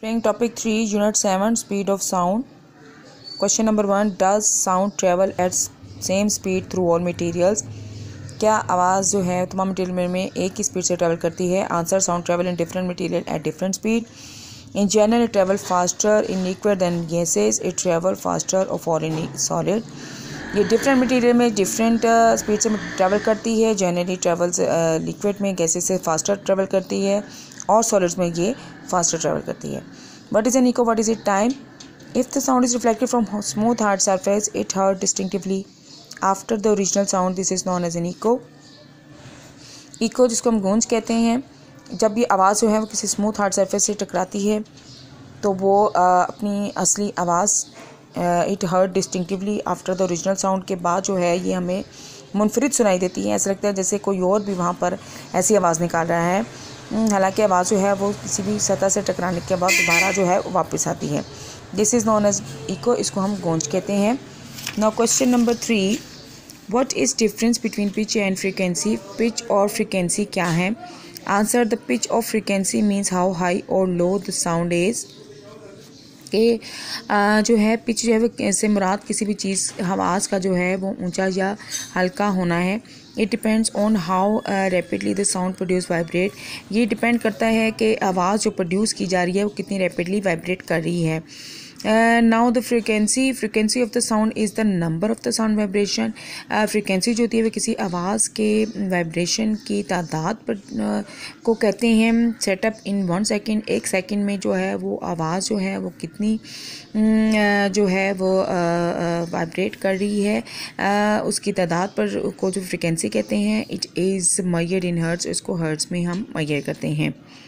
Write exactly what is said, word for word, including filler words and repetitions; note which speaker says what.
Speaker 1: Playing topic three, unit seven, speed of sound. Question number one, does sound travel at same speed through all materials? क्या आवाज़ जो है तमाम material में एक ही स्पीड से ट्रैवल करती है? Answer, sound travel in different material at different speed. In general, it travel faster in liquid than gases. It travel faster or fall in solid. ये डिफरेंट मटेरियल में डिफरेंट स्पीड से travel करती है. Generally travels liquid में gases से faster travel करती है और सॉलिड्स में ये फास्टर ट्रैवल करती है. What is an echo? What is its time? If the sound is reflected from smooth hard surface, it heard distinctively after the original sound. This is known as an echo. Echo जिसको हम गूंज कहते हैं, जब ये आवाज़ जो है वो किसी स्मूथ हार्ड सरफेस से टकराती है तो वो आ, अपनी असली आवाज़ it heard distinctively after the original sound के बाद जो है ये हमें मुनफरिद सुनाई देती है. ऐसा लगता है जैसे कोई और भी वहाँ पर ऐसी आवाज़ निकाल रहा है, हालांकि आवाज़ जो है वो किसी भी सतह से टकराने के बाद दोबारा जो है वापस आती है. This is known as echo. इसको हम गूंज कहते हैं. Now question number three, what is difference between pitch and frequency? Pitch और फ्रीक्वेंसी क्या है? Answer, the pitch of frequency means how high और लो द साउंड इज़. के जो है पिच जो है वो से मुराद किसी भी चीज़ आवाज़ का जो है वो ऊंचा या हल्का होना है. It depends on how rapidly the sound produce vibrate. ये डिपेंड करता है कि आवाज़ जो प्रोड्यूस की जा रही है वो कितनी रैपिडली वाइब्रेट कर रही है. Now the frequency frequency of the sound is the number of the sound vibration. Frequency जो होती है वो किसी आवाज़ के वाइब्रेशन की तादाद पर uh, को कहते हैं. सेटअप इन वन सेकेंड, एक सेकेंड में जो है वो आवाज़ जो है वो कितनी uh, जो है वो वाइब्रेट uh, uh, कर रही है uh, उसकी तादाद पर को जो फ्रीक्वेंसी कहते हैं. It is measured in hertz. इसको हर्ट्ज़ में हम मेजर करते हैं.